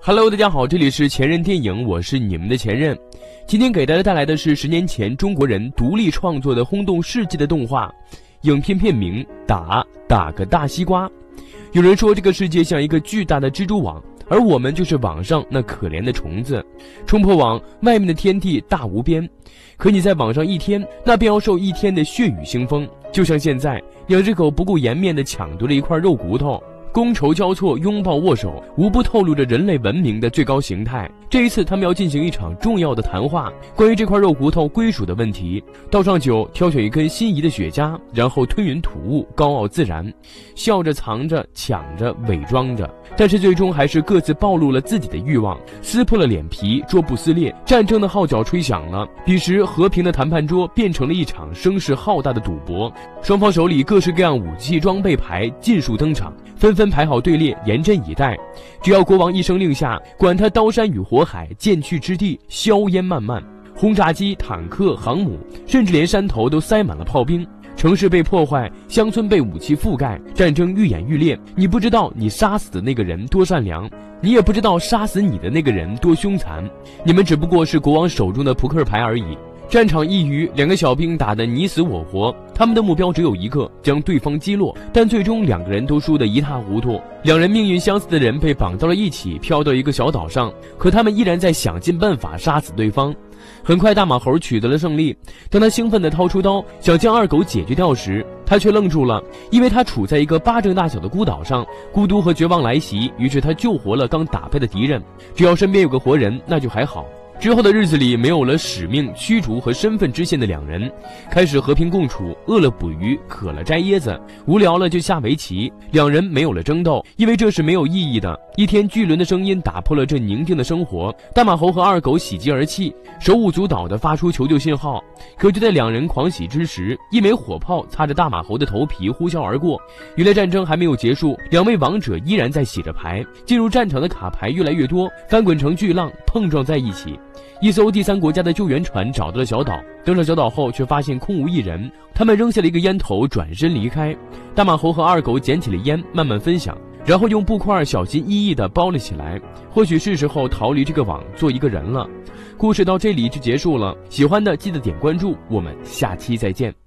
Hello， 大家好，这里是前任电影，我是你们的前任。今天给大家带来的是10年前中国人独立创作的轰动世界的动画，影片片名打个大西瓜。有人说这个世界像一个巨大的蜘蛛网，而我们就是网上那可怜的虫子，冲破网，外面的天地大无边。可你在网上一天，那便要受一天的血雨腥风。就像现在，2只狗不顾颜面地抢夺了一块肉骨头，觥筹交错，拥抱握手，无不透露着人类文明的最高形态。这一次他们要进行一场重要的谈话，关于这块肉骨头归属的问题。倒上酒，挑选一根心仪的雪茄，然后吞云吐雾，高傲自然，笑着藏着抢着伪装着，但是最终还是各自暴露了自己的欲望，撕破了脸皮，桌布撕裂，战争的号角吹响了。彼时和平的谈判桌变成了一场声势浩大的赌博，双方手里各式各样武器装备牌尽数登场，纷纷排好队列，严阵以待。只要国王一声令下，管他刀山与火海，剑去之地，硝烟漫漫，轰炸机、坦克、航母，甚至连山头都塞满了炮兵。城市被破坏，乡村被武器覆盖，战争愈演愈烈。你不知道你杀死的那个人多善良，你也不知道杀死你的那个人多凶残。你们只不过是国王手中的扑克牌而已。战场一隅，2个小兵打得你死我活，他们的目标只有一个，将对方击落。但最终2个人都输得一塌糊涂。2人命运相似的人被绑到了一起，飘到一个小岛上，可他们依然在想尽办法杀死对方。很快大马猴取得了胜利，当他兴奋地掏出刀想将2狗解决掉时，他却愣住了，因为他处在一个巴掌大小的孤岛上，孤独和绝望来袭，于是他救活了刚打败的敌人。只要身边有个活人，那就还好。之后的日子里，没有了使命、驱逐和身份支线的2人，开始和平共处，饿了捕鱼，渴了摘椰子，无聊了就下围棋。2人没有了争斗，因为这是没有意义的。一天，巨轮的声音打破了这宁静的生活，大马猴和2狗喜极而泣，手舞足蹈地发出求救信号。可就在2人狂喜之时，一枚火炮擦着大马猴的头皮呼啸而过。原来战争还没有结束，2位王者依然在洗着牌。进入战场的卡牌越来越多，翻滚成巨浪，碰撞在一起。一艘第3国家的救援船找到了小岛，登上小岛后却发现空无一人，他们扔下了一个烟头，转身离开。大马猴和2狗捡起了烟，慢慢分享，然后用布块小心翼翼地包了起来。或许是时候逃离这个网，做一个人了。故事到这里就结束了，喜欢的记得点关注，我们下期再见。